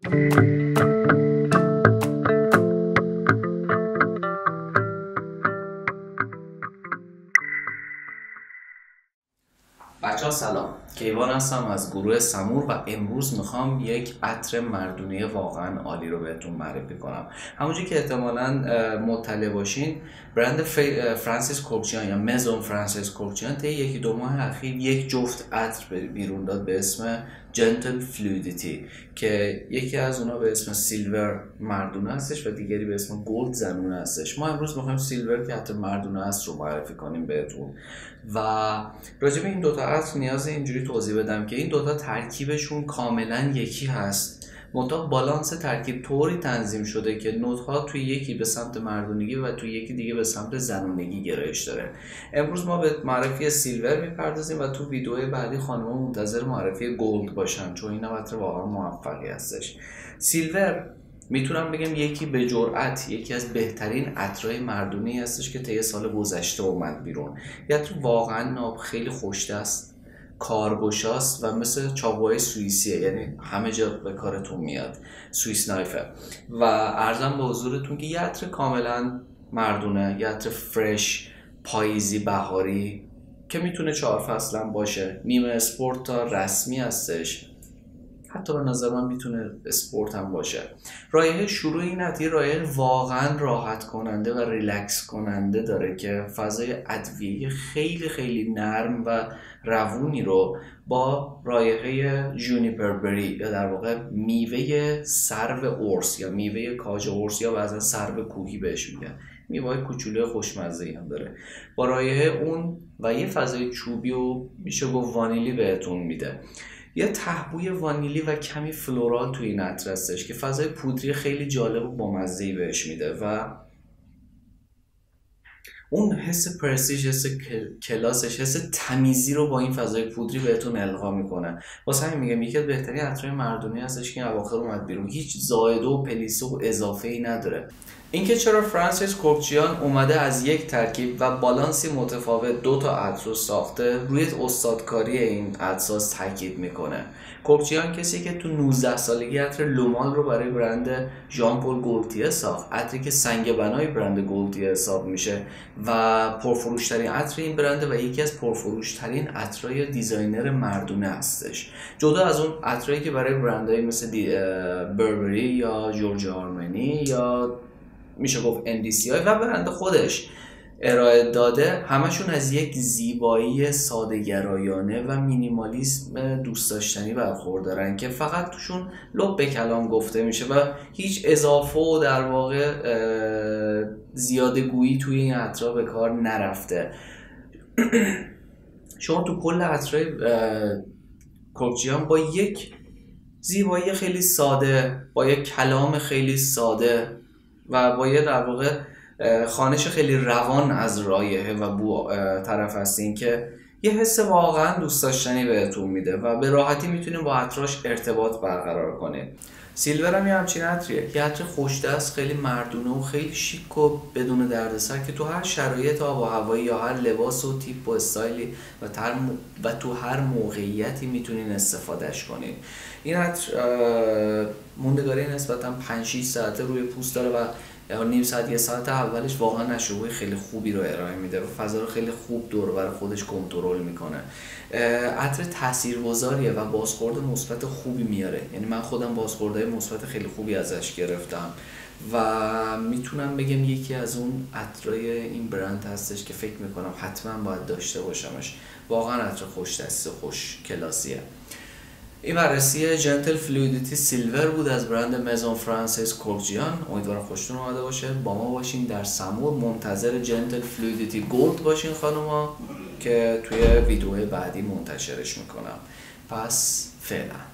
بچه ها سلام، کیوان هستم از گروه سمور و امروز میخوام یک عطر مردونه واقعا عالی رو بهتون معرفی کنم. همونجوری که احتمالاً مطلع باشین، برند فرانسیس کورکچیان یا مزون فرانسیس کورکچیان طی یکی دو ماه اخیر یک جفت عطر بیرون داد به اسم جنتل فلویدیتی که یکی از اونا به اسم سیلور مردونه هستش و دیگری به اسم گلد زنونه هستش. ما امروز میخوایم سیلور که عطر مردونه هست رو معرفی کنیم بهتون و راجع به این دوتا عطر نیاز اینجوری توضیح بدم که این دوتا ترکیبشون کاملا یکی هست، منتها بالانس ترکیب طوری تنظیم شده که نوت‌ها توی یکی به سمت مردونگی و توی یکی دیگه به سمت زنونگی گرایش داره. امروز ما به معرفی سیلور میپردازیم و تو ویدیوهای بعدی خانم‌ها منتظر معرفی گلد باشن، چون این عطر واقعا موفقی هستش. سیلور میتونم بگم یکی به جرأت یکی از بهترین عطرهای مردونه‌ای هستش که طی سال گذشته اومد بیرون. یه عطر واقعا خیلی خوش‌دست، کارگشاست و مثل چاقوهای سوئیسیه، یعنی همه جا به کارتون میاد، سوئیس نایفه. و عرضم به حضورتون که یه عطر کاملا مردونه، یه عطر فرش، پاییزی، بهاری که میتونه 4 فصل هم باشه، نیمه اسپورت تا رسمی هستش، حتی به نظر من میتونه اسپورت هم باشه. رایحه شروع این عطر رایحه واقعا راحت کننده و ریلکس کننده داره که فضای ادویه‌ای خیلی خیلی نرم و روونی رو با رایحه جونیپر بری یا در واقع میوه سرو ارس یا میوه کاج ارس یا بعضا سرو کوهی بهش میگن، میوه کوچولو خوشمزه‌ای هم داره، با رایحه اون و یه فضای چوبی و میشه گفت وانیلی بهتون میده. یه ته‌بوی وانیلی و کمی فلورال توی این عطر هستش که فضای پودری خیلی جالب و بامزه‌ای بهش میده و اون حس پرستیژ، حس کلاسش، حس تمیزی رو با این فضای پودری بهتون القا میکنه. واسه همین میگم یکی از بهترین عطرهای مردونه‌ای هستش که اواخر اومد بیرون، هیچ زائده و پلیسه و اضافه ای نداره. اینکه چرا فرانسیس کورکچیان اومده از یک ترکیب و بالانسی متفاوت دو تا عطر رو ساخته، روی استادکاری این عطرساز تاکید میکنه. کورکچیان کسی که تو 19 سالگی عطر لومال رو برای برند ژان پل گولتیه ساخت، عطری که سنگ بنای برند گولتیه حساب میشه و پرفروشترین عطر این برند و یکی از پرفروشترین عطرهای دیزاینر مردونه هستش، جدا از اون عطرایی که برای برندهای مثل بربری یا جورج آرمانی یا میشه گفت NDCI و برند خودش ارائه داده، همشون از یک زیبایی ساده‌گرایانه و مینیمالیسم دوست داشتنی برخوردارن که فقط توشون لب به کلام گفته میشه و هیچ اضافه و در واقع زیاده گویی توی این عطرها به کار نرفته. شما تو کل عطرهای کورکچیان با یک زیبایی خیلی ساده، با یک کلام خیلی ساده و با یه در واقع خوانش خیلی روان از رایحه و بو طرف هستین که یه حس واقعا دوست داشتنی بهتون میده و به راحتی میتونین با عطراش ارتباط برقرار کنین. سیلور هم یه همچین عطریه، یه عطر خوش‌دست، خیلی مردونه و خیلی شیک و بدون دردسر که تو هر شرایط آب و هوایی یا هر لباس و تیپ و استایلی و تو هر موقعیتی میتونین استفادهش کنین. این عطر موندگاری نسبتا 5-6 ساعته روی پوست داره و نیم ساعت یه ساعت اولش واقعا نشوهای خیلی خوبی رو ارائه میده و فضا رو خیلی خوب دور و بر خودش کنترل میکنه. عطر تاثیرگذاریه و بازخورد مثبت خوبی میاره، یعنی من خودم بازخوردهای مثبت خیلی خوبی ازش گرفتم و میتونم بگم یکی از اون عطرای این برند هستش که فکر میکنم حتما باید داشته باشمش. واقعا عطر خوش دستی و خوش کلاسیه. این بررسی جنتل فلویدیتی سیلور بود از برند مزون فرانسیس کورکچیان. امیدوارم خوشتون اومده باشه. با ما باشین در سمور، منتظر جنتل فلویدیتی گولد باشین خانوما که توی ویدیوهای بعدی منتشرش میکنم. پس فعلا